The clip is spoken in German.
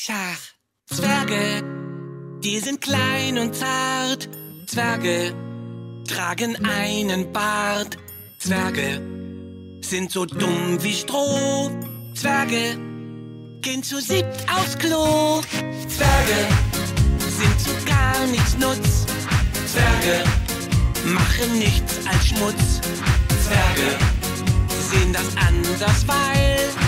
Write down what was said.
Schach. Zwerge, die sind klein und zart. Zwerge tragen einen Bart. Zwerge sind so dumm wie Stroh. Zwerge gehen zu siebt aufs Klo. Zwerge sind zu gar nichts Nutz. Zwerge machen nichts als Schmutz. Zwerge sehen das anders, weil